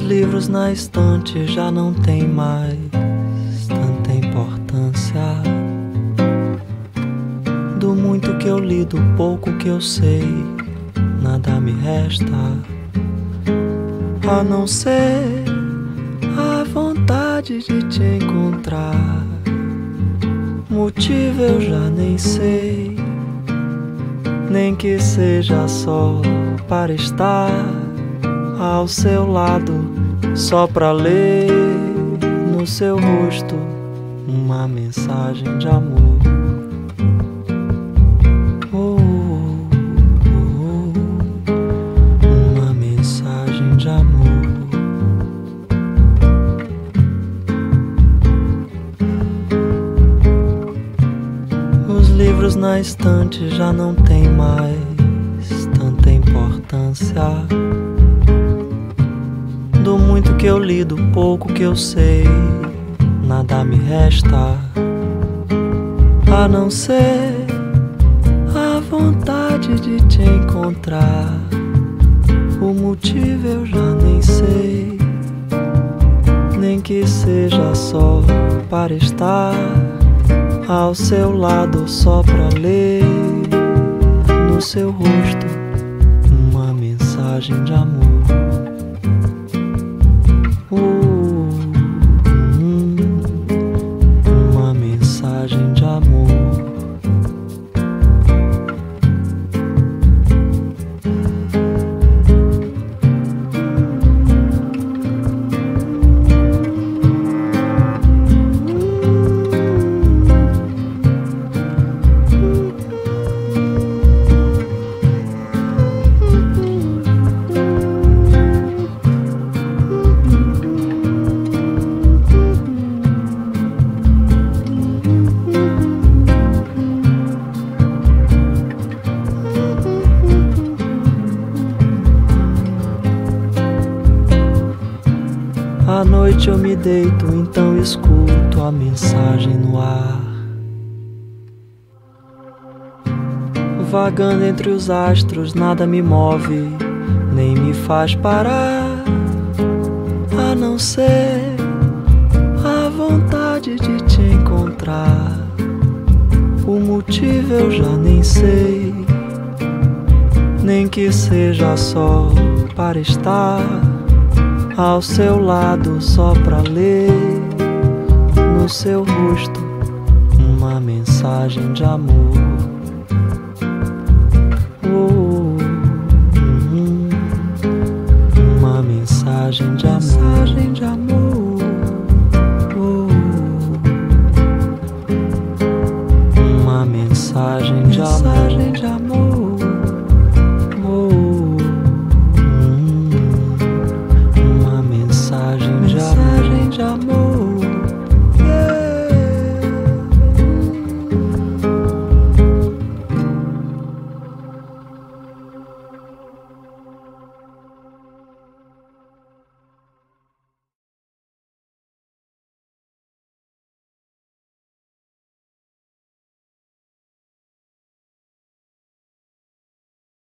livros na estante já não têm mais tanta importância. Do muito que eu li, do pouco que eu sei, nada me resta a não ser a vontade de te encontrar. Motivo eu já nem sei, nem que seja só para estar ao seu lado, só pra ler no seu rosto uma mensagem de amor. Uma mensagem de amor. Os livros na estante já não têm mais tanta importância. Do muito que eu li, do pouco que eu sei, nada me resta a não ser a vontade de te encontrar. O motivo eu já nem sei, nem que seja só para estar ao seu lado, só pra ler no seu rosto uma mensagem de amor. Uma mensagem de amor. À noite eu me deito, então escuto a mensagem no ar, vagando entre os astros, nada me move, nem me faz parar, a não ser a vontade de te encontrar. O motivo eu já nem sei, nem que seja só para estar ao seu lado, só pra ler no seu rosto uma mensagem de amor.